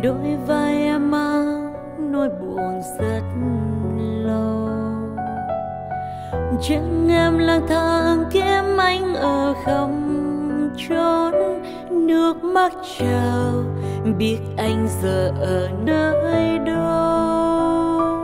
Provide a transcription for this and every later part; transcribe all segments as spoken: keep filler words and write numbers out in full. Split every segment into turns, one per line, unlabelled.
đôi vai em mang nỗi buồn rất lâu. Chẳng em lang thang kiếm anh ở khắp chốn, nước mắt trào biết anh giờ ở nơi đâu.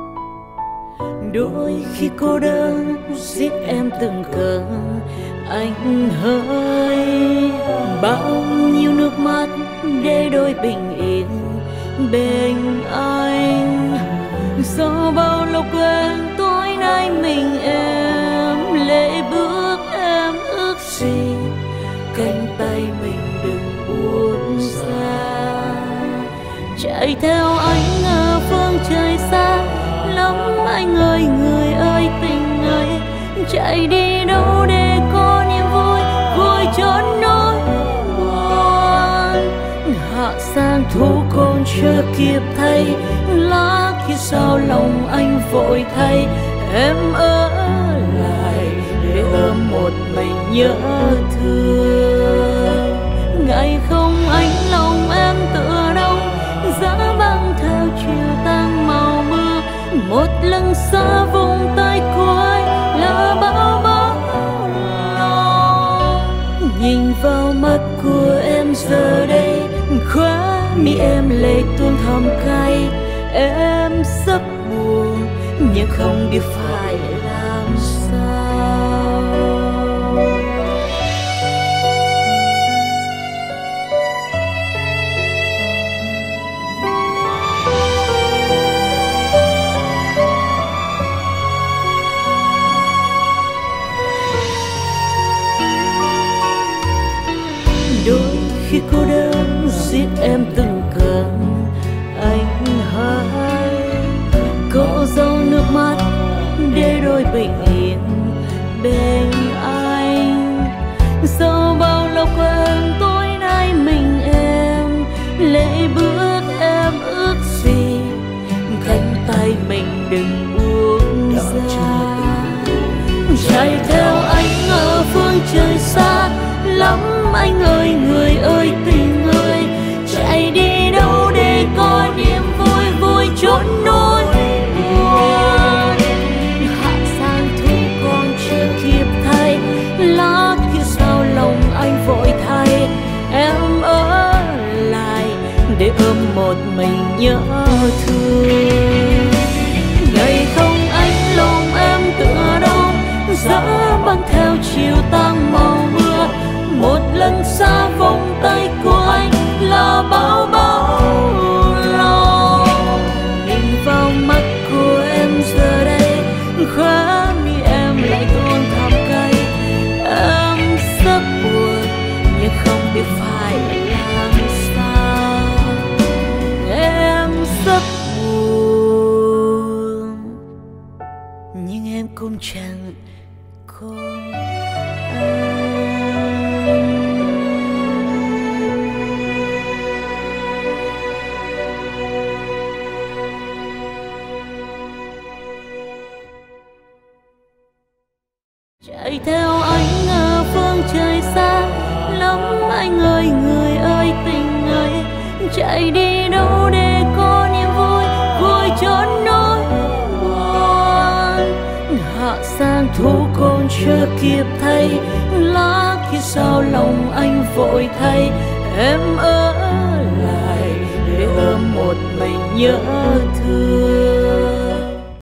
Đôi khi cô đơn giết em từng cơn anh hỡi, bao nhiêu nước mắt để đôi bình yên bên anh. Sau bao lâu quen tối nay mình em lệ bước em ước gì cánh tay mình đừng buông xa. Chạy theo anh ở phương trời xa lắm anh ơi, người ơi tình ơi, chạy đi đâu để có niềm vui vui chốn nỗi buồn. Hạ sang thu còn chưa kịp thay, lá kia sao lòng anh vội thay. Em ở lại để ôm một mình nhớ thương. Ngày không anh lòng em tựa đông, giá băng theo chiều tang màu mưa. Một lần xa vùng tay cuối là bao bão lo. Nhìn vào mắt của em giờ đây, khóe mi em lệ tuôn thầm cay. Em rất buồn nhưng không biết phải làm sao. Đôi khi cô đơn giết em từng cơn anh hỡi, cỏ dâu nước mắt để đôi bình yên bên anh. Sau bao lâu quen tối nay mình em lệ bước em ước gì cánh tay mình đừng buông ra. Chạy theo anh ở phương trời xa lắm anh ơi, người ơi tình ơi, chạy đi đâu để có niềm vui vui chốn nỗi buồn. Hạ sang thu còn chưa kịp thay, lá kia sao lòng anh vội thay. Em ở lại để ôm một mình nhớ thương. Ngày không anh lòng em tựa đông, giá băng theo chiều tang màu mưa. Một lần xa vòng tay của anh là bao bão lo. Nhìn vào mắt của em giờ đây, khóe mi em lại tuôn thầm cay. Em rất buồn nhưng không biết phải làm sao. Em rất buồn nhưng em cũng chẳng còn anh. Chạy theo anh ở phương trời xa lắm anh ơi, người ơi tình ơi, chạy đi đâu để có niềm vui vui chốn nỗi buồn. Hạ sang thu còn chưa kịp thay, lá kia sao lòng anh vội thay. Em ở lại để ôm một mình nhớ